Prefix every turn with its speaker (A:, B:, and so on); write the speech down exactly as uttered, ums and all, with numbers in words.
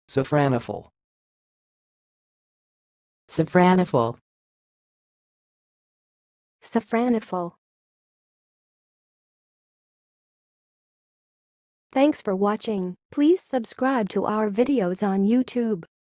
A: Safranophile.
B: Safranophile.
C: Safranophile. Thanks for watching. Please subscribe to our videos on YouTube.